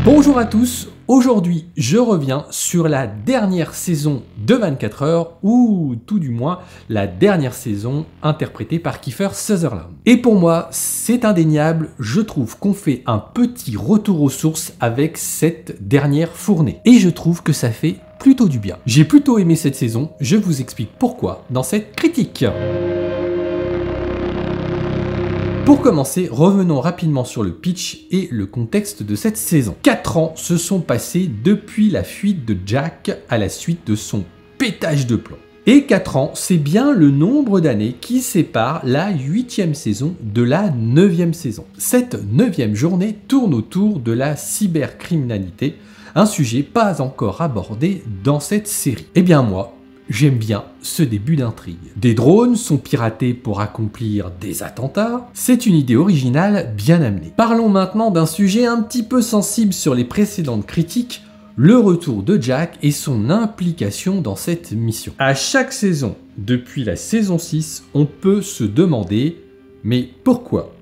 Bonjour à tous, aujourd'hui je reviens sur la dernière saison de 24 heures, ou tout du moins la dernière saison interprétée par Kiefer Sutherland. Et pour moi c'est indéniable, je trouve qu'on fait un petit retour aux sources avec cette dernière fournée. Et je trouve que ça fait plutôt du bien. J'ai plutôt aimé cette saison, je vous explique pourquoi dans cette critique. Pour commencer, revenons rapidement sur le pitch et le contexte de cette saison. 4 ans se sont passés depuis la fuite de Jack à la suite de son pétage de plomb. Et 4 ans, c'est bien le nombre d'années qui sépare la 8e saison de la 9e saison. Cette 9e journée tourne autour de la cybercriminalité, un sujet pas encore abordé dans cette série. Eh bien moi, j'aime bien ce début d'intrigue. Des drones sont piratés pour accomplir des attentats. C'est une idée originale bien amenée. Parlons maintenant d'un sujet un petit peu sensible sur les précédentes critiques, le retour de Jack et son implication dans cette mission. À chaque saison, depuis la saison 6, on peut se demander, mais pourquoi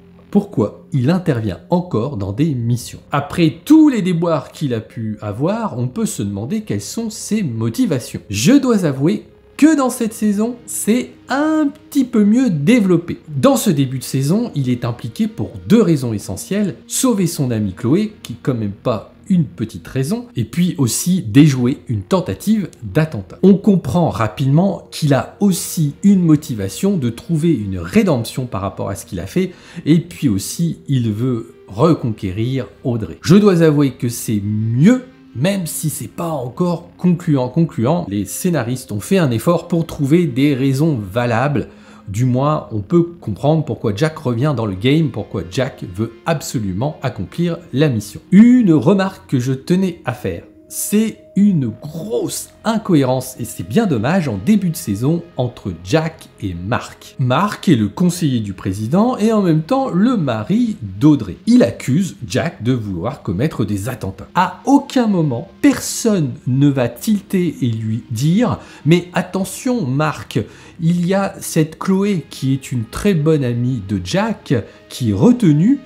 il intervient encore dans des missions? Après tous les déboires qu'il a pu avoir, on peut se demander quelles sont ses motivations. Je dois avouer que dans cette saison, c'est un petit peu mieux développé. Dans ce début de saison, il est impliqué pour 2 raisons essentielles: sauver son amie Chloé, qui est quand même pas une petite raison, et puis aussi déjouer une tentative d'attentat. On comprend rapidement qu'il a aussi une motivation de trouver une rédemption par rapport à ce qu'il a fait, et puis aussi il veut reconquérir Audrey. Je dois avouer que c'est mieux, même si c'est pas encore concluant. Les scénaristes ont fait un effort pour trouver des raisons valables. Du moins, on peut comprendre pourquoi Jack revient dans le game, pourquoi Jack veut absolument accomplir la mission. Une remarque que je tenais à faire, c'est une grosse incohérence, et c'est bien dommage, en début de saison entre Jack et Mark. Mark est le conseiller du président et en même temps le mari d'Audrey. Il accuse Jack de vouloir commettre des attentats. À aucun moment, personne ne va tilter et lui dire « Mais attention Mark, il y a cette Chloé qui est une très bonne amie de Jack qui est retenue,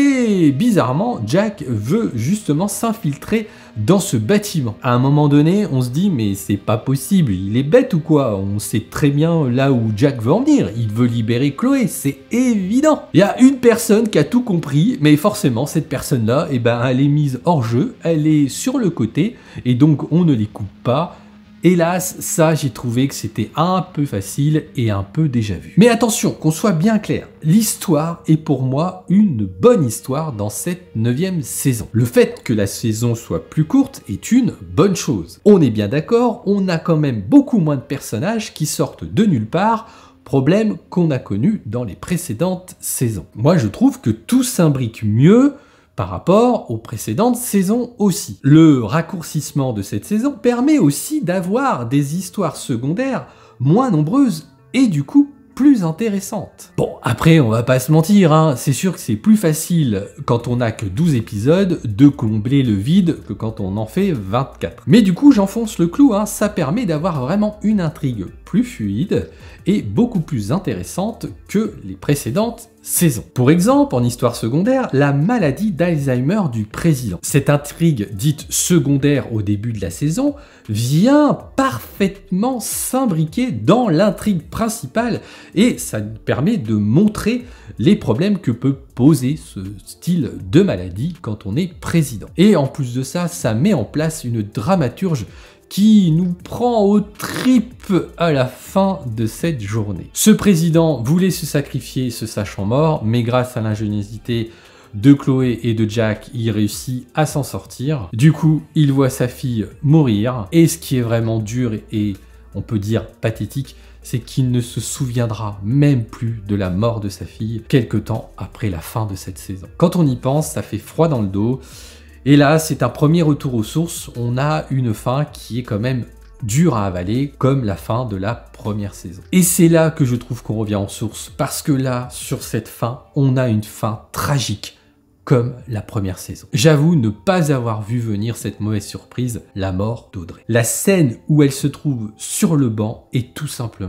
et bizarrement Jack veut justement s'infiltrer dans ce bâtiment. » À un moment donné, on se dit mais c'est pas possible, il est bête ou quoi? On sait très bien là où Jack veut en venir, il veut libérer Chloé, c'est évident. Il y a une personne qui a tout compris, mais forcément cette personne-là, eh ben, elle est mise hors jeu, elle est sur le côté, et donc on ne l'écoute pas. Hélas, ça j'ai trouvé que c'était un peu facile et un peu déjà vu. Mais attention, qu'on soit bien clair, l'histoire est pour moi une bonne histoire dans cette 9e saison. Le fait que la saison soit plus courte est une bonne chose. On est bien d'accord, on a quand même beaucoup moins de personnages qui sortent de nulle part, problème qu'on a connu dans les précédentes saisons. Moi je trouve que tout s'imbrique mieux par rapport aux précédentes saisons aussi. Le raccourcissement de cette saison permet aussi d'avoir des histoires secondaires moins nombreuses et du coup plus intéressantes. Bon, après on va pas se mentir, hein, c'est sûr que c'est plus facile quand on n'a que 12 épisodes de combler le vide que quand on en fait 24. Mais du coup j'enfonce le clou, hein, ça permet d'avoir vraiment une intrigue plus fluide et beaucoup plus intéressante que les précédentes saisons. Pour exemple, en histoire secondaire, la maladie d'Alzheimer du président. Cette intrigue dite secondaire au début de la saison vient parfaitement s'imbriquer dans l'intrigue principale et ça permet de montrer les problèmes que peut poser ce style de maladie quand on est président. Et en plus de ça, ça met en place une dramaturge qui nous prend aux tripes à la fin de cette journée. Ce président voulait se sacrifier se sachant mort, mais grâce à l'ingéniosité de Chloé et de Jack, il réussit à s'en sortir. Du coup, il voit sa fille mourir, et ce qui est vraiment dur et on peut dire pathétique, c'est qu'il ne se souviendra même plus de la mort de sa fille quelque temps après la fin de cette saison. Quand on y pense, ça fait froid dans le dos. Et là, c'est un premier retour aux sources, on a une fin qui est quand même dure à avaler, comme la fin de la première saison. Et c'est là que je trouve qu'on revient en source, parce que là, sur cette fin, on a une fin tragique, comme la première saison. J'avoue ne pas avoir vu venir cette mauvaise surprise, la mort d'Audrey. La scène où elle se trouve sur le banc est tout simplement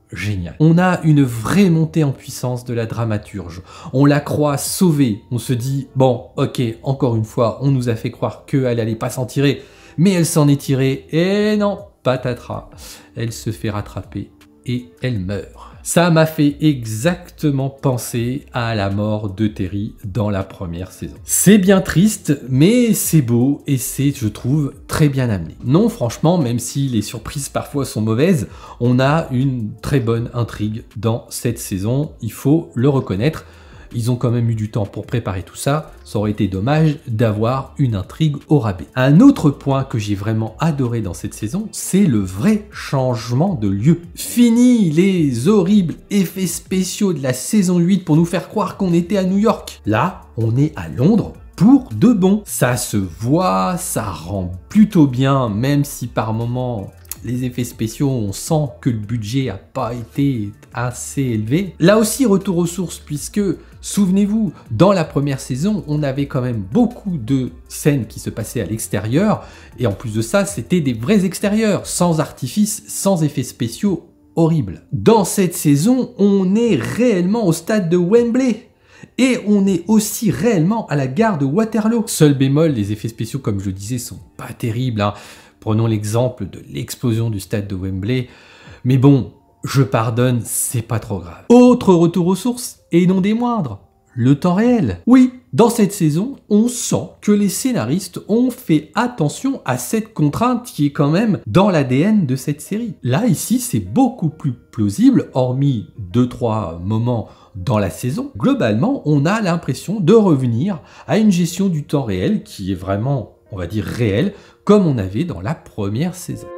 génial. On a une vraie montée en puissance de la dramaturge. On la croit sauvée. On se dit, bon, ok, encore une fois, on nous a fait croire qu'elle allait pas s'en tirer, mais elle s'en est tirée, et non, patatras. Elle se fait rattraper et elle meurt. Ça m'a fait exactement penser à la mort de Terry dans la première saison. C'est bien triste, mais c'est beau et c'est, je trouve, très bien amené. Non, franchement, même si les surprises parfois sont mauvaises, on a une très bonne intrigue dans cette saison, il faut le reconnaître. Ils ont quand même eu du temps pour préparer tout ça, ça aurait été dommage d'avoir une intrigue au rabais. Un autre point que j'ai vraiment adoré dans cette saison, c'est le vrai changement de lieu. Fini les horribles effets spéciaux de la saison 8 pour nous faire croire qu'on était à New York. Là, on est à Londres pour de bon. Ça se voit, ça rend plutôt bien, même si par moments les effets spéciaux, on sent que le budget n'a pas été assez élevé. Là aussi, retour aux sources, puisque, souvenez-vous, dans la première saison, on avait quand même beaucoup de scènes qui se passaient à l'extérieur, et en plus de ça, c'était des vrais extérieurs, sans artifice, sans effets spéciaux horribles. Dans cette saison, on est réellement au stade de Wembley. Et on est aussi réellement à la gare de Waterloo. Seul bémol, les effets spéciaux, comme je le disais, sont pas terribles, hein. Prenons l'exemple de l'explosion du stade de Wembley. Mais bon, je pardonne, c'est pas trop grave. Autre retour aux sources, et non des moindres, le temps réel. Oui, dans cette saison, on sent que les scénaristes ont fait attention à cette contrainte qui est quand même dans l'ADN de cette série. Là, ici, c'est beaucoup plus plausible, hormis 2-3 moments dans la saison. Globalement, on a l'impression de revenir à une gestion du temps réel qui est vraiment, on va dire, réelle, comme on avait dans la première saison.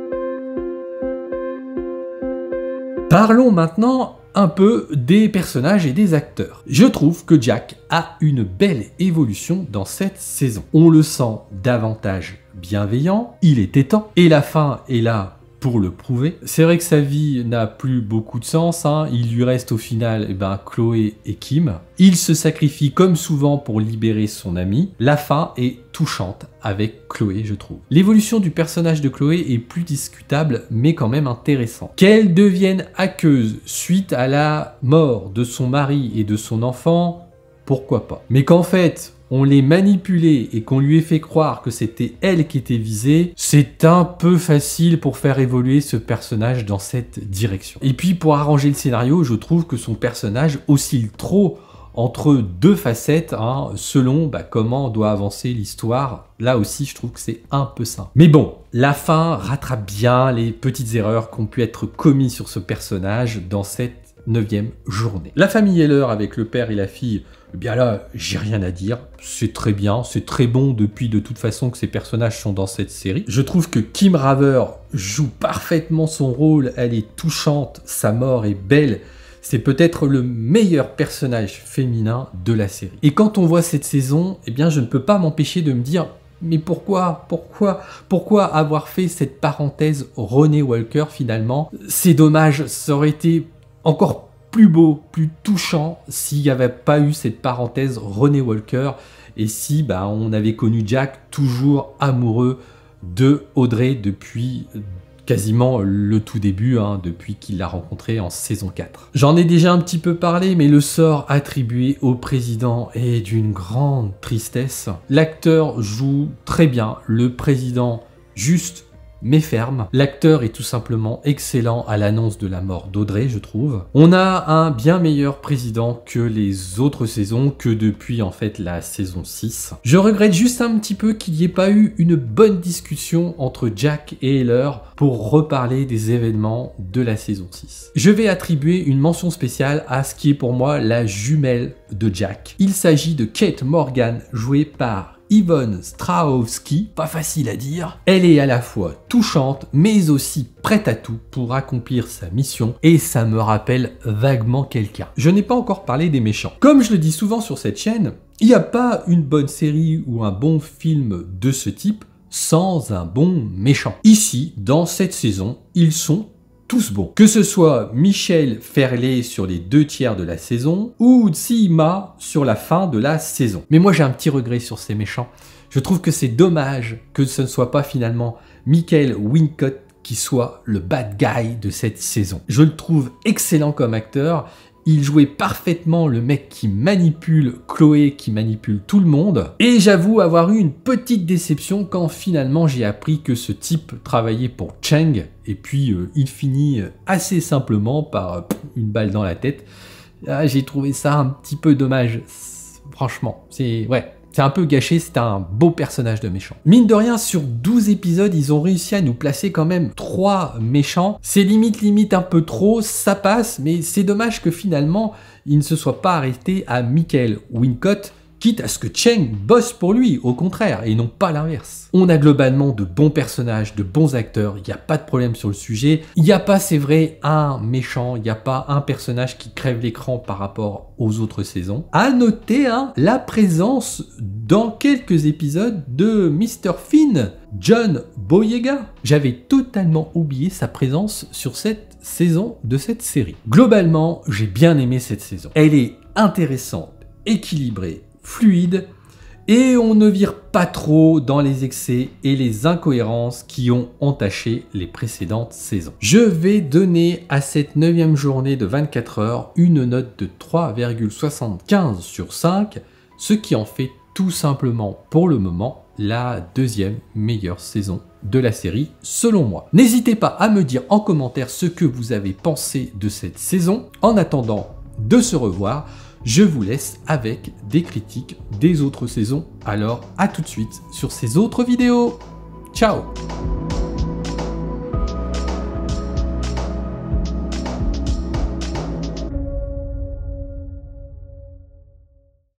Parlons maintenant un peu des personnages et des acteurs. Je trouve que Jack a une belle évolution dans cette saison. On le sent davantage bienveillant, il était temps, et la fin est là pour le prouver. C'est vrai que sa vie n'a plus beaucoup de sens, hein. Il lui reste au final Chloé et Kim. Il se sacrifie comme souvent pour libérer son ami. La fin est touchante avec Chloé, je trouve. L'évolution du personnage de Chloé est plus discutable, mais quand même intéressant. Qu'elle devienne hackeuse suite à la mort de son mari et de son enfant, pourquoi pas. Mais qu'en fait, on l'ait manipulée et qu'on lui ait fait croire que c'était elle qui était visée, c'est un peu facile pour faire évoluer ce personnage dans cette direction. Et puis pour arranger le scénario, je trouve que son personnage oscille trop entre deux facettes, hein, selon comment doit avancer l'histoire. Là aussi, je trouve que c'est un peu simple. Mais bon, la fin rattrape bien les petites erreurs qui ont pu être commises sur ce personnage dans cette 9e journée. La famille Heller avec le père et la fille, eh bien là, j'ai rien à dire, c'est très bien, c'est très bon depuis de toute façon que ces personnages sont dans cette série. Je trouve que Kim Raver joue parfaitement son rôle, elle est touchante, sa mort est belle, c'est peut-être le meilleur personnage féminin de la série. Et quand on voit cette saison, eh bien je ne peux pas m'empêcher de me dire, mais pourquoi avoir fait cette parenthèse Renée Walker finalement? C'est dommage, ça aurait été encore plus beau, plus touchant s'il n'y avait pas eu cette parenthèse Renée Walker et si on avait connu Jack toujours amoureux de Audrey depuis quasiment le tout début, hein, depuis qu'il l'a rencontrée en saison 4. J'en ai déjà un petit peu parlé, mais le sort attribué au président est d'une grande tristesse. L'acteur joue très bien le président juste mais ferme. L'acteur est tout simplement excellent à l'annonce de la mort d'Audrey, je trouve. On a un bien meilleur président que les autres saisons, que depuis en fait la saison 6. Je regrette juste un petit peu qu'il n'y ait pas eu une bonne discussion entre Jack et Heller pour reparler des événements de la saison 6. Je vais attribuer une mention spéciale à ce qui est pour moi la jumelle de Jack. Il s'agit de Kate Morgan, jouée par Yvonne Strahovski, pas facile à dire. Elle est à la fois touchante, mais aussi prête à tout pour accomplir sa mission, et ça me rappelle vaguement quelqu'un. Je n'ai pas encore parlé des méchants. Comme je le dis souvent sur cette chaîne, il n'y a pas une bonne série ou un bon film de ce type sans un bon méchant. Ici, dans cette saison, ils sont tous bons. Que ce soit Michel Ferlet sur les 2 tiers de la saison ou Tsima sur la fin de la saison. Mais moi j'ai un petit regret sur ces méchants. Je trouve que c'est dommage que ce ne soit pas finalement Michael Wincott qui soit le bad guy de cette saison. Je le trouve excellent comme acteur. Il jouait parfaitement le mec qui manipule Chloé, qui manipule tout le monde. Et j'avoue avoir eu une petite déception quand finalement j'ai appris que ce type travaillait pour Cheng. Et puis il finit assez simplement par une balle dans la tête. Ah, j'ai trouvé ça un petit peu dommage. Franchement, c'est un peu gâché, c'est un beau personnage de méchant. Mine de rien, sur 12 épisodes, ils ont réussi à nous placer quand même 3 méchants. C'est limite un peu trop, ça passe, mais c'est dommage que finalement, il ne se soit pas arrêté à Michael Wincott, quitte à ce que Cheng bosse pour lui, au contraire, et non pas l'inverse. On a globalement de bons personnages, de bons acteurs, il n'y a pas de problème sur le sujet. Il n'y a pas, c'est vrai, un méchant, il n'y a pas un personnage qui crève l'écran par rapport aux autres saisons. À noter la présence dans quelques épisodes de Mr. Finn, John Boyega. J'avais totalement oublié sa présence sur cette saison de cette série. Globalement, j'ai bien aimé cette saison. Elle est intéressante, équilibrée, fluide, et on ne vire pas trop dans les excès et les incohérences qui ont entaché les précédentes saisons. Je vais donner à cette 9e journée de 24 heures une note de 3,75 sur 5, ce qui en fait tout simplement pour le moment la 2e meilleure saison de la série selon moi. N'hésitez pas à me dire en commentaire ce que vous avez pensé de cette saison. En attendant de se revoir, je vous laisse avec des critiques des autres saisons. Alors à tout de suite sur ces autres vidéos. Ciao!